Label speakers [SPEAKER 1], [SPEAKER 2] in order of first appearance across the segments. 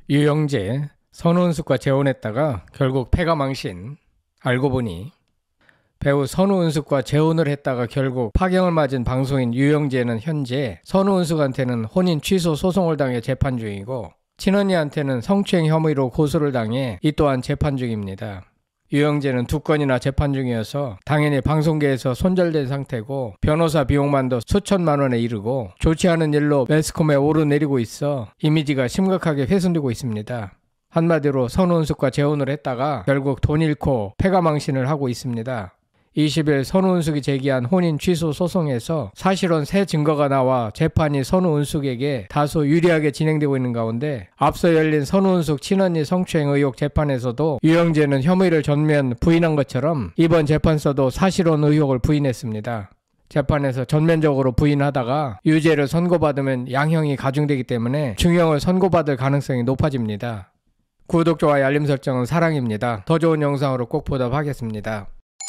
[SPEAKER 1] 유영재, 선우은숙과 재혼했다가 결국 패가망신. 알고 보니 배우 선우은숙과 재혼을 했다가 결국 파경을 맞은 방송인 유영재는 현재 선우은숙한테는 혼인 취소 소송을 당해 재판 중이고 친언니한테는 성추행 혐의로 고소를 당해 이 또한 재판 중입니다. 유영재는 2건이나 재판 중이어서 당연히 방송계에서 손절된 상태고 변호사 비용만도 수천만 원에 이르고 좋지 않은 일로 매스컴에 오르내리고 있어 이미지가 심각하게 훼손되고 있습니다. 한마디로 선우은숙과 재혼을 했다가 결국 돈 잃고 패가망신을 하고 있습니다. 20일 선우은숙이 제기한 혼인 취소 소송에서 사실은 새 증거가 나와 재판이 선우은숙에게 다소 유리하게 진행되고 있는 가운데 앞서 열린 선우은숙 친언니 성추행 의혹 재판에서도 유영재는 혐의를 전면 부인한 것처럼 이번 재판서도 사실혼 의혹을 부인했습니다. 재판에서 전면적으로 부인하다가 유죄를 선고받으면 양형이 가중되기 때문에 중형을 선고받을 가능성이 높아집니다. 구독, 좋아요, 알림 설정은 사랑입니다. 더 좋은 영상으로 꼭 보도록 하겠습니다.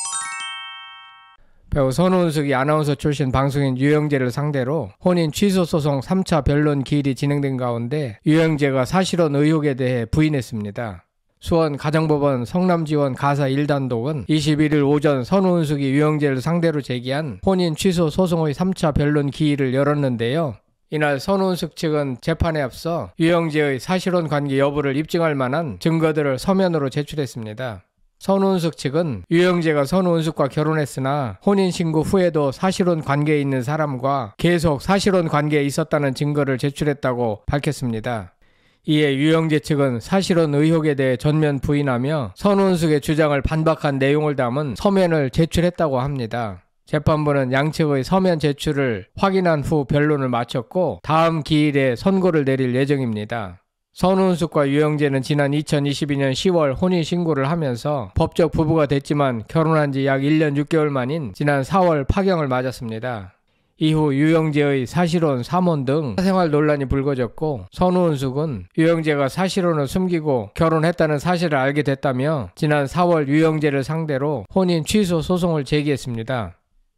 [SPEAKER 1] 배우 선우은숙이 아나운서 출신 방송인 유영재를 상대로 혼인 취소 소송 3차 변론 기일이 진행된 가운데 유영재가 사실혼 의혹에 대해 부인했습니다. 수원 가정법원 성남지원 가사 1단독은 21일 오전 선우은숙이 유영재를 상대로 제기한 혼인 취소 소송의 3차 변론 기일을 열었는데요. 이날 선우은숙 측은 재판에 앞서 유영재의 사실혼 관계 여부를 입증할 만한 증거들을 서면으로 제출했습니다. 선우은숙 측은 유영재가 선우은숙과 결혼했으나 혼인신고 후에도 사실혼 관계에 있는 사람과 계속 사실혼 관계에 있었다는 증거를 제출했다고 밝혔습니다. 이에 유영재 측은 사실혼 의혹에 대해 전면 부인하며 선우은숙의 주장을 반박한 내용을 담은 서면을 제출했다고 합니다. 재판부는 양측의 서면 제출을 확인한 후 변론을 마쳤고 다음 기일에 선고를 내릴 예정입니다. 선우은숙과 유영재는 지난 2022년 10월 혼인신고를 하면서 법적 부부가 됐지만 결혼한 지 약 1년 6개월 만인 지난 4월 파경을 맞았습니다. 이후 유영재의 사실혼, 삼혼 등 사생활 논란이 불거졌고 선우은숙은 유영재가 사실혼을 숨기고 결혼했다는 사실을 알게 됐다며 지난 4월 유영재를 상대로 혼인 취소 소송을 제기했습니다.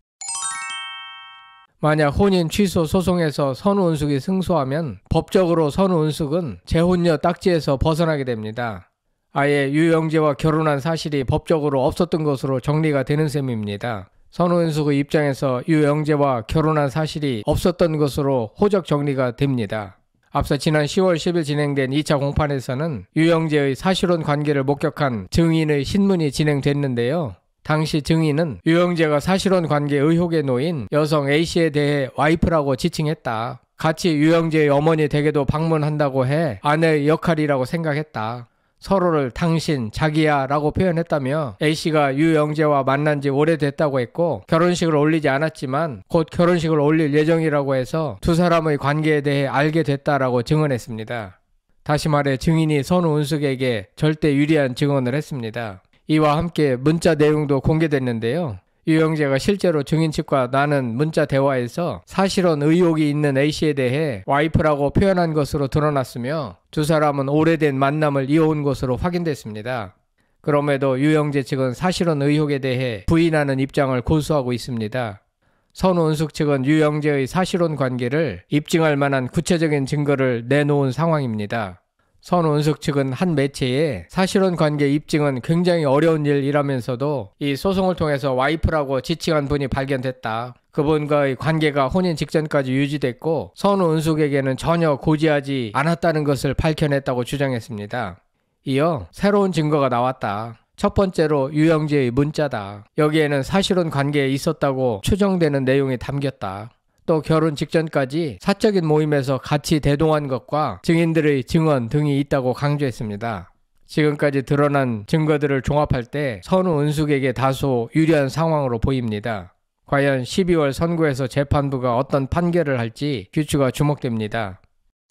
[SPEAKER 1] 만약 혼인 취소 소송에서 선우은숙이 승소하면 법적으로 선우은숙은 재혼녀 딱지에서 벗어나게 됩니다. 아예 유영재와 결혼한 사실이 법적으로 없었던 것으로 정리가 되는 셈입니다. 선우은숙의 입장에서 유영재와 결혼한 사실이 없었던 것으로 호적 정리가 됩니다. 앞서 지난 10월 10일 진행된 2차 공판에서는 유영재의 사실혼 관계를 목격한 증인의 신문이 진행됐는데요. 당시 증인은 유영재가 사실혼 관계 의혹에 놓인 여성 A씨에 대해 와이프라고 지칭했다. 같이 유영재의 어머니 댁에도 방문한다고 해 아내의 역할이라고 생각했다. 서로를 당신, 자기야 라고 표현했다며 A씨가 유영재와 만난 지 오래됐다고 했고 결혼식을 올리지 않았지만 곧 결혼식을 올릴 예정이라고 해서 두 사람의 관계에 대해 알게 됐다라고 증언했습니다. 다시 말해 증인이 선우은숙에게 절대 유리한 증언을 했습니다. 이와 함께 문자 내용도 공개됐는데요. 유영재가 실제로 증인 측과 나눈 문자 대화에서 사실혼 의혹이 있는 A씨에 대해 와이프라고 표현한 것으로 드러났으며 두 사람은 오래된 만남을 이어온 것으로 확인됐습니다. 그럼에도 유영재 측은 사실혼 의혹에 대해 부인하는 입장을 고수하고 있습니다. 선우은숙 측은 유영재의 사실혼 관계를 입증할 만한 구체적인 증거를 내놓은 상황입니다. 선우은숙 측은 한 매체에 사실혼 관계 입증은 굉장히 어려운 일이라면서도 이 소송을 통해서 와이프라고 지칭한 분이 발견됐다. 그분과의 관계가 혼인 직전까지 유지됐고 선우은숙에게는 전혀 고지하지 않았다는 것을 밝혀냈다고 주장했습니다. 이어 새로운 증거가 나왔다. 첫 번째로 유영재의 문자다. 여기에는 사실혼 관계에 있었다고 추정되는 내용이 담겼다. 또 결혼 직전까지 사적인 모임에서 같이 대동한 것과 증인들의 증언 등이 있다고 강조했습니다. 지금까지 드러난 증거들을 종합할 때 선우은숙에게 다소 유리한 상황으로 보입니다. 과연 12월 선고에서 재판부가 어떤 판결을 할지 귀추가 주목됩니다.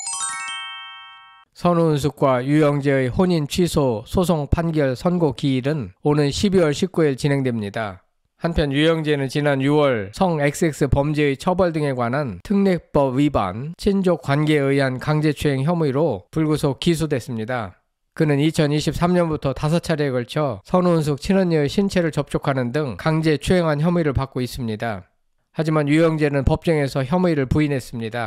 [SPEAKER 1] 선우은숙과 유영재의 혼인 취소 소송 판결 선고 기일은 오는 12월 19일 진행됩니다. 한편 유영재는 지난 6월 성 XX 범죄의 처벌 등에 관한 특례법 위반, 친족 관계에 의한 강제추행 혐의로 불구속 기소됐습니다. 그는 2023년부터 5차례에 걸쳐 선우은숙 친언니의 신체를 접촉하는 등 강제추행한 혐의를 받고 있습니다. 하지만 유영재는 법정에서 혐의를 부인했습니다.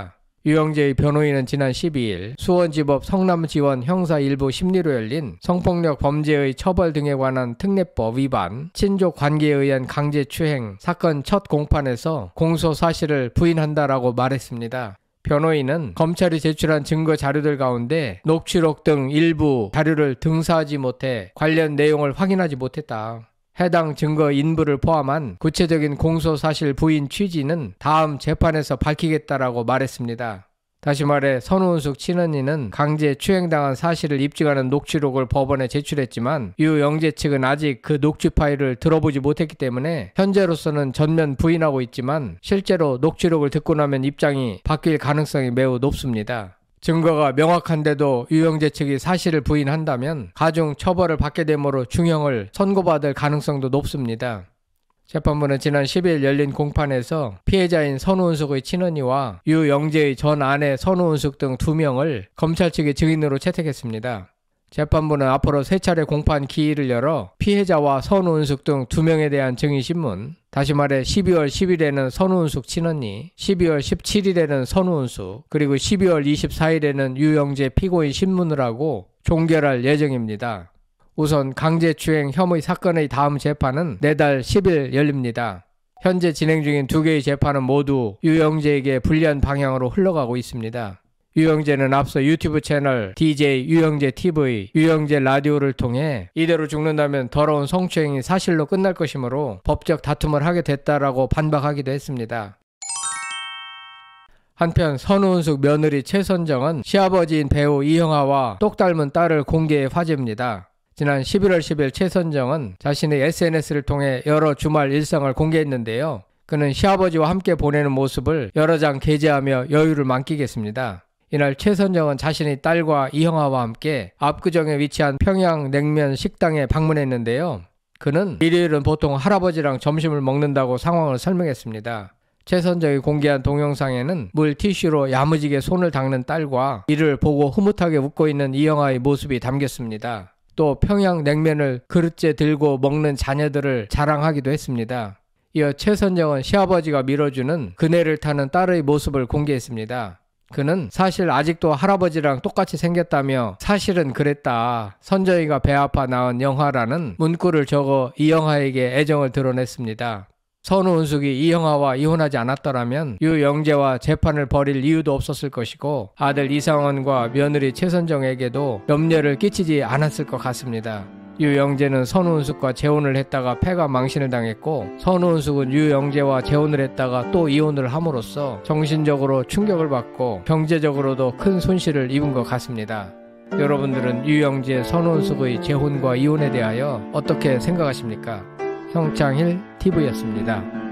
[SPEAKER 1] 유영재의 변호인은 지난 12일 수원지법 성남지원 형사 1부 심리로 열린 성폭력 범죄의 처벌 등에 관한 특례법 위반, 친족 관계에 의한 강제추행 사건 첫 공판에서 공소 사실을 부인한다라고 말했습니다. 변호인은 검찰이 제출한 증거 자료들 가운데 녹취록 등 일부 자료를 등사하지 못해 관련 내용을 확인하지 못했다. 해당 증거 인부를 포함한 구체적인 공소사실 부인 취지는 다음 재판에서 밝히겠다라고 말했습니다. 다시 말해 선우은숙 친언니는 강제 추행당한 사실을 입증하는 녹취록을 법원에 제출했지만 유영재 측은 아직 그 녹취 파일을 들어보지 못했기 때문에 현재로서는 전면 부인하고 있지만 실제로 녹취록을 듣고 나면 입장이 바뀔 가능성이 매우 높습니다. 증거가 명확한데도 유영재 측이 사실을 부인한다면 가중 처벌을 받게 되므로 중형을 선고받을 가능성도 높습니다. 재판부는 지난 10일 열린 공판에서 피해자인 선우은숙의 친언니와 유영재의 전 아내 선우은숙 등 2명을 검찰 측의 증인으로 채택했습니다. 재판부는 앞으로 3차례 공판 기일을 열어 피해자와 선우은숙 등 2명에 대한 증인신문, 다시 말해 12월 10일에는 선우은숙 친언니, 12월 17일에는 선우은숙, 그리고 12월 24일에는 유영재 피고인 신문을 하고 종결할 예정입니다. 우선 강제추행 혐의 사건의 다음 재판은 내달 10일 열립니다. 현재 진행 중인 2개의 재판은 모두 유영재에게 불리한 방향으로 흘러가고 있습니다. 유영재는 앞서 유튜브 채널 DJ 유영재 TV, 유영재 라디오를 통해 이대로 죽는다면 더러운 성추행이 사실로 끝날 것이므로 법적 다툼을 하게 됐다라고 반박하기도 했습니다. 한편 선우은숙 며느리 최선정은 시아버지인 배우 이형아와 똑 닮은 딸을 공개해 화제입니다. 지난 11월 10일 최선정은 자신의 SNS를 통해 여러 주말 일상을 공개했는데요. 그는 시아버지와 함께 보내는 모습을 여러 장 게재하며 여유를 만끽했습니다. 이날 최선정은 자신의 딸과 이형아와 함께 압구정에 위치한 평양냉면 식당에 방문했는데요. 그는 일요일은 보통 할아버지랑 점심을 먹는다고 상황을 설명했습니다. 최선정이 공개한 동영상에는 물티슈로 야무지게 손을 닦는 딸과 이를 보고 흐뭇하게 웃고 있는 이형아의 모습이 담겼습니다. 또 평양냉면을 그릇째 들고 먹는 자녀들을 자랑하기도 했습니다. 이어 최선정은 시아버지가 밀어주는 그네를 타는 딸의 모습을 공개했습니다. 그는 사실 아직도 할아버지랑 똑같이 생겼다며 사실은 그랬다. 선정이가 배 아파 낳은 영화라는 문구를 적어 이영하에게 애정을 드러냈습니다. 선우은숙이 이영하와 이혼하지 않았더라면 유영재와 재판을 벌일 이유도 없었을 것이고 아들 이상원과 며느리 최선정에게도 염려를 끼치지 않았을 것 같습니다. 유영재는 선우은숙과 재혼을 했다가 폐가 망신을 당했고 선우은숙은 유영재와 재혼을 했다가 또 이혼을 함으로써 정신적으로 충격을 받고 경제적으로도 큰 손실을 입은 것 같습니다. 여러분들은 유영재, 선우은숙의 재혼과 이혼에 대하여 어떻게 생각하십니까? 성창일 TV였습니다.